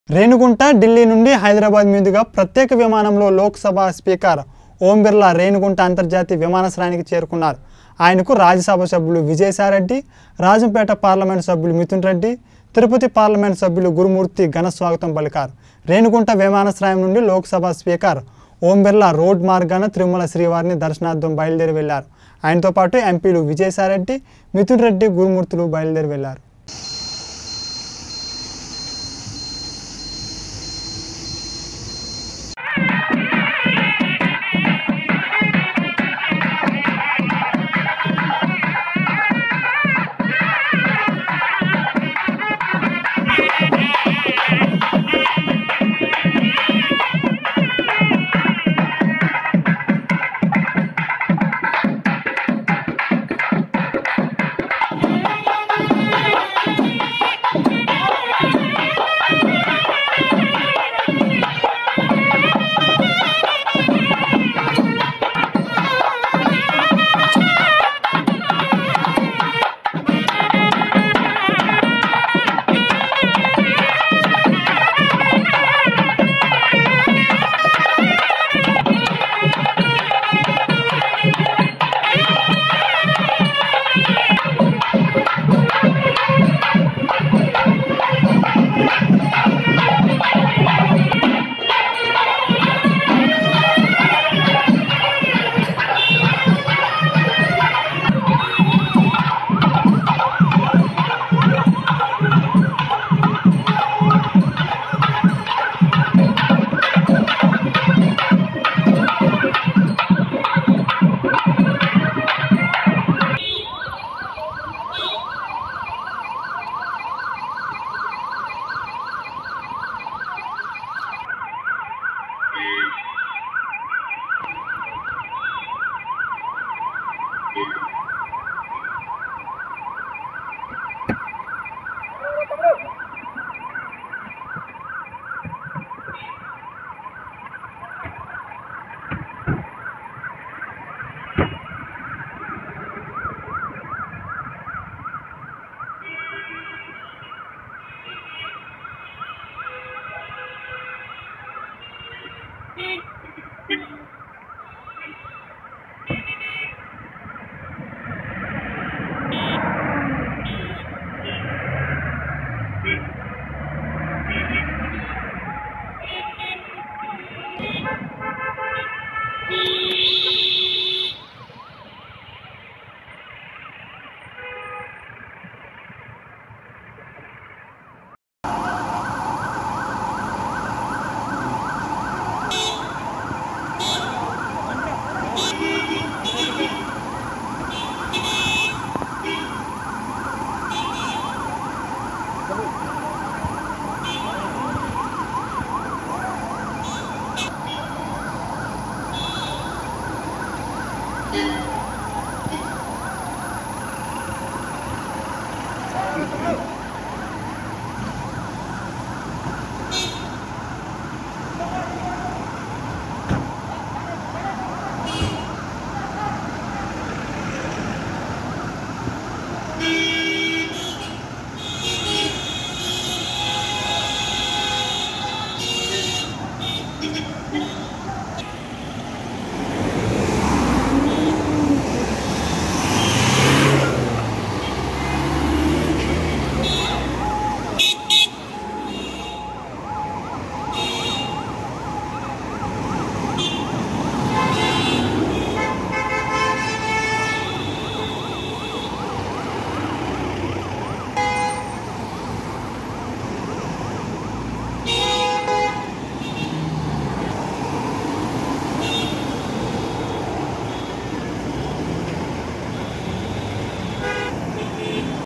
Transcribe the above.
రేణుగుంట ఢిల్లీ నుండి హైదరాబాద్ మీదుగా ప్రత్యేక విమానంలో లోక్సభ స్పీకర్ ఓం బిర్లా రేణుగుంట అంతర్జాతీయ విమానాశ్రయానికి చేరుకున్నారు. ఆయనకు రాజ్యసభ సభ్యులు విజయసాయిరెడ్డి, రాజంపేట పార్లమెంట్ సభ్యులు మిథున్ రెడ్డి, తిరుపతి పార్లమెంట్ సభ్యులు గురుమూర్తి ఘన స్వాగతం పలికారు. రేణుగుంట విమానాశ్రయం నుండి లోక్సభ స్పీకర్ ఓం బిర్లా రోడ్ మార్గాన తిరుమల శ్రీవారిని దర్శనార్థం బయలుదేరి వెళ్లారు. ఆయనతో పాటు ఎంపీలు విజయసాయిరెడ్డి, మిథున్ రెడ్డి, గురుమూర్తులు బయలుదేరి వెళ్లారు.